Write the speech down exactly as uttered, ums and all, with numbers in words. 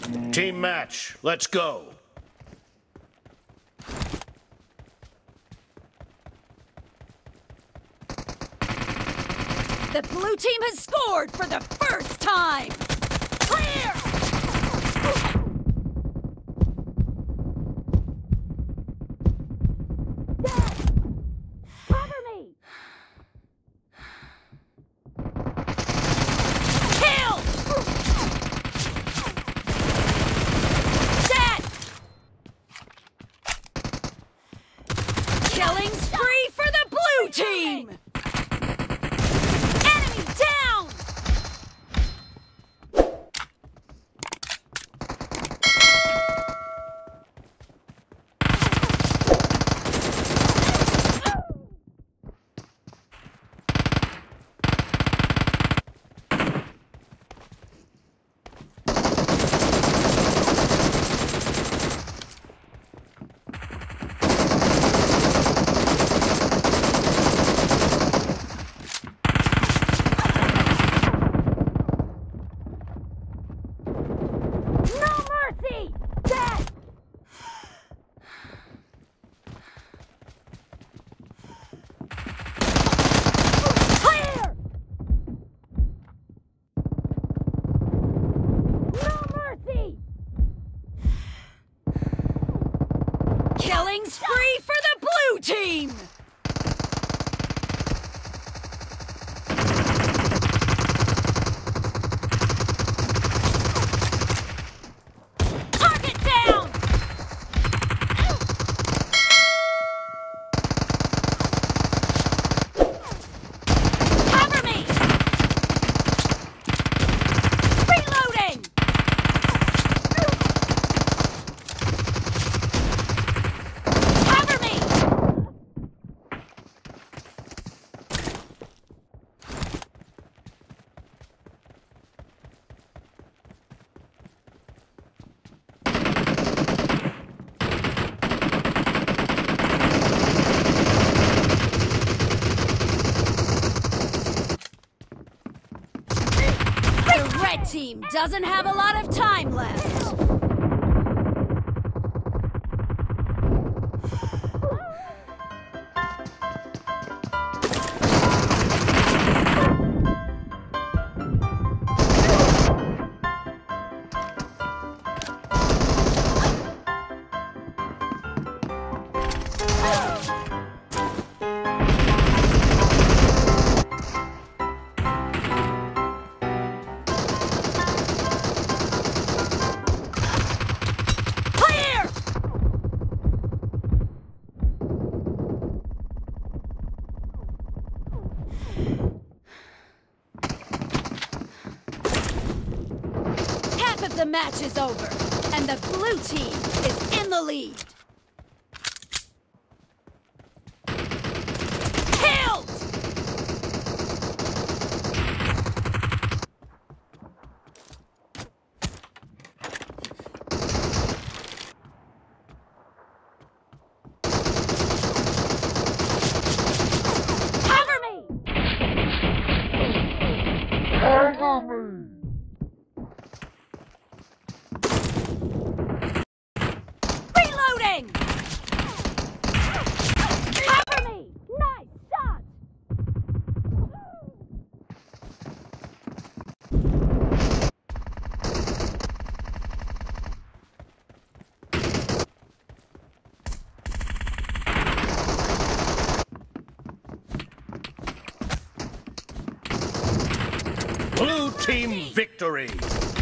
Team match, let's go. The blue team has scored for the first time! Clear! Dead! Cover me! Kill! Dead! Killing spree for the blue team! Killing spree for the blue team! Target down! Cover me! Reloading! Red team doesn't have a lot of time left. The match is over, and the blue team is in the lead. Killed! Cover me! Cover me! Cover me! Nice shot! Blue team victory!